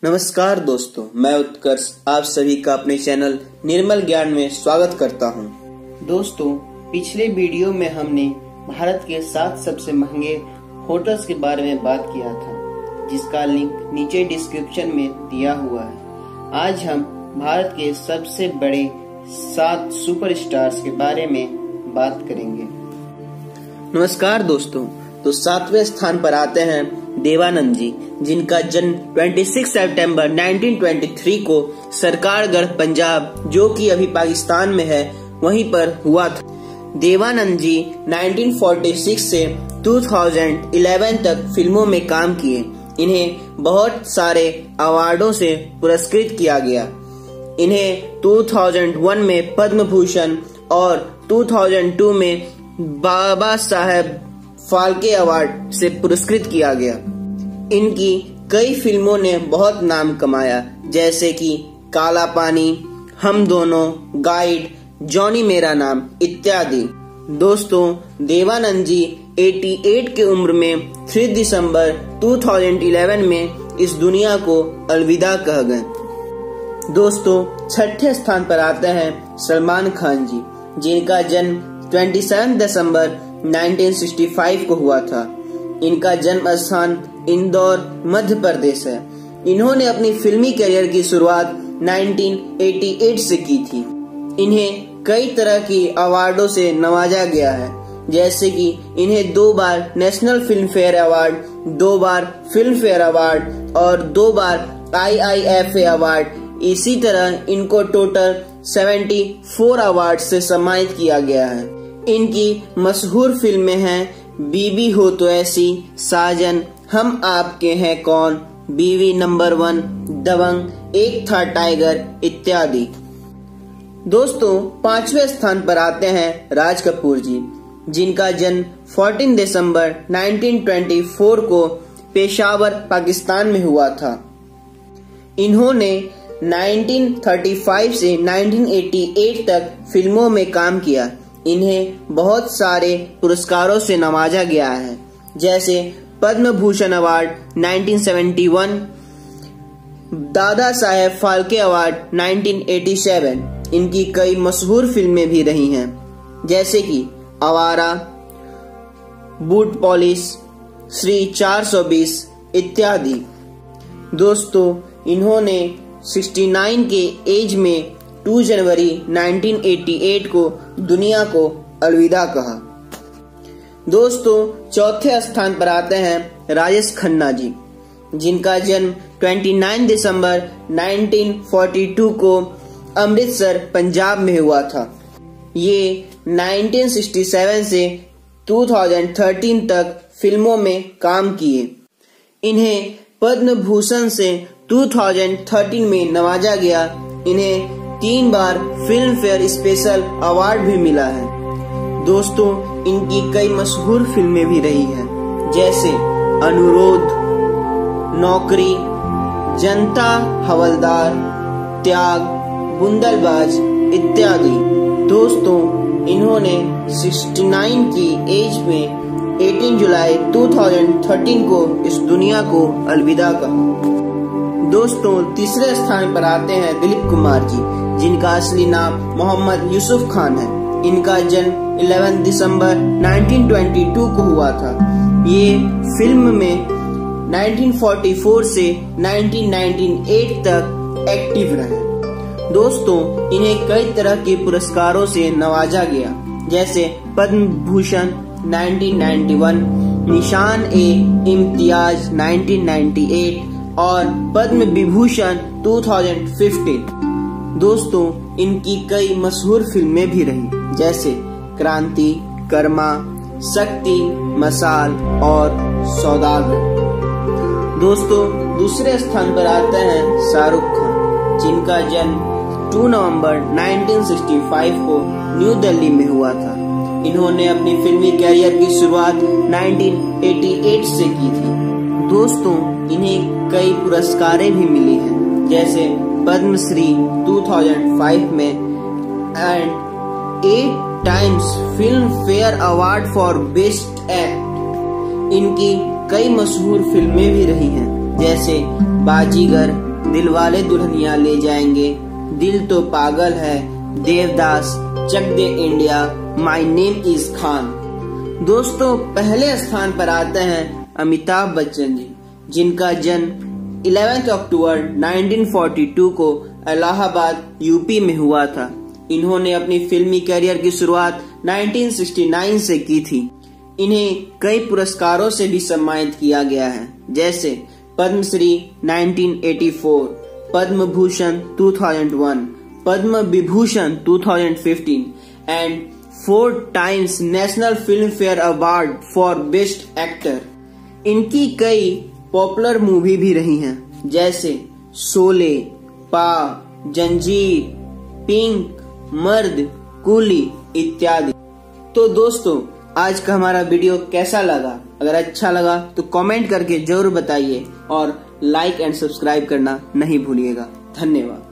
नमस्कार दोस्तों, मैं उत्कर्ष आप सभी का अपने चैनल निर्मल ज्ञान में स्वागत करता हूं। दोस्तों, पिछले वीडियो में हमने भारत के 7 सबसे महंगे होटल्स के बारे में बात किया था, जिसका लिंक नीचे डिस्क्रिप्शन में दिया हुआ है। आज हम भारत के सबसे बड़े 7 सुपरस्टार्स के बारे में बात करेंगे। नमस्कार दोस्तों, तो 7वें स्थान पर आते हैं देवानंद जी, जिनका जन्म 26 सितंबर 1923 को सरकारगढ़ पंजाब, जो कि अभी पाकिस्तान में है, वहीं पर हुआ था। देवानंद जी 1946 से 2011 तक फिल्मों में काम किए। इन्हें बहुत सारे अवार्डों से पुरस्कृत किया गया। इन्हें 2001 में पद्म भूषण और 2002 में बाबा साहेब फाल्के अवार्ड से पुरस्कृत किया गया। इनकी कई फिल्मों ने बहुत नाम कमाया, जैसे कि काला पानी, हम दोनों, गाइड, जॉनी मेरा नाम इत्यादि। दोस्तों, देवानंद जी 88 की उम्र में 3 दिसंबर 2011 में इस दुनिया को अलविदा कह गए। दोस्तों, 6ठे स्थान पर आते हैं सलमान खान जी, जिनका जन्म 27 दिसंबर 1965 को हुआ था। इनका जन्म स्थान इंदौर, मध्य प्रदेश है। इन्होंने अपनी फिल्मी करियर की शुरुआत 1988 से की थी। इन्हें कई तरह की अवार्डों से नवाजा गया है, जैसे कि इन्हें 2 बार नेशनल फिल्म फेयर अवार्ड, 2 बार फिल्म फेयर अवार्ड और 2 बार IIFA अवार्ड। इसी तरह इनको टोटल 74 अवार्ड से सम्मानित किया गया है। इनकी मशहूर फिल्में हैं बीवी हो तो ऐसी, साजन, हम आपके हैं कौन, बीवी नंबर 1, दबंग, एक था टाइगर इत्यादि। दोस्तों, 5वें स्थान पर आते हैं राज कपूर जी, जिनका जन्म 14 दिसंबर 1924 को पेशावर, पाकिस्तान में हुआ था। इन्होंने 1935 से 1988 तक फिल्मों में काम किया। इन्हें बहुत सारे पुरस्कारों से नवाजा गया है, जैसे पद्म भूषण अवार्ड 1971, दादा साहेब फाल्के अवार्ड 1987। इनकी कई मशहूर फिल्में भी रही हैं, जैसे कि आवारा, बूट पॉलिश, श्री 420 इत्यादि। दोस्तों, इन्होंने 69 के एज में 2 जनवरी 1988 को दुनिया को अलविदा कहा। दोस्तों, 4थे स्थान पर आते हैं राजेश खन्ना जी, जिनका जन्म 29 दिसंबर 1942 को अमृतसर, पंजाब में हुआ था। ये 1967 से 2013 तक फिल्मों में काम किए। इन्हें पद्म भूषण से 2013 में नवाजा गया। इन्हें 3 बार फिल्म फेयर स्पेशल अवार्ड भी मिला है। दोस्तों, इनकी कई मशहूर फिल्में भी रही हैं, जैसे अनुरोध, नौकरी, जनता हवलदार, त्याग, बुंदलबाज इत्यादि। दोस्तों, इन्होंने 69 की एज में 18 जुलाई 2013 को इस दुनिया को अलविदा कहा। दोस्तों, 3रे स्थान पर आते हैं दिलीप कुमार जी, जिनका असली नाम मोहम्मद यूसुफ खान है। इनका जन्म 11 दिसंबर 1922 को हुआ था। ये फिल्म में 1944 से 1998 तक एक्टिव रहे। दोस्तों, इन्हें कई तरह के पुरस्कारों से नवाजा गया, जैसे पद्म भूषण 1991, निशान-ए-इम्तियाज 1998 और पद्म विभूषण 2015। दोस्तों, इनकी कई मशहूर फिल्में भी रही, जैसे क्रांति, कर्मा, शक्ति, मसाल और सौदागर। दोस्तों, 2रे स्थान पर आते हैं शाहरुख खान, जिनका जन्म 2 नवंबर 1965 को न्यू दिल्ली में हुआ था। इन्होंने अपनी फिल्मी कैरियर की शुरुआत 1988 से की थी। दोस्तों, इन्हें कई पुरस्कारें भी मिली हैं, जैसे पद्मश्री 2005 में and 8 times Filmfare award for best act. इनकी कई मशहूर फिल्में भी रही हैं, जैसे बाजीगर, दिलवाले दुल्हनिया ले जाएंगे, दिल To Pagal Hai, Devdas, Chak De India, My Name Is Khan. दोस्तों, पहले स्थान पर आते हैं अमिताभ बच्चन जी, जिनका जन्म 11 अक्टूबर 1942 को इलाहाबाद यूपी में हुआ था। इन्होंने अपनी फिल्मी करियर की शुरुआत 1969 से की थी। इन्हें कई पुरस्कारों से भी सम्मानित किया गया है, जैसे Padmashri 1984, Padma Bhushan 2001, Padma Vibhushan 2015 and 4 times national Filmfare award for best actor. इनकी कई पॉपुलर मूवी भी रही हैं, जैसे शोले, पा, जंजीर, पिंक, मर्द, कूली इत्यादि। तो दोस्तों, आज का हमारा वीडियो कैसा लगा? अगर अच्छा लगा तो कमेंट करके जरूर बताइए और लाइक एंड सब्सक्राइब करना नहीं भूलिएगा। धन्यवाद।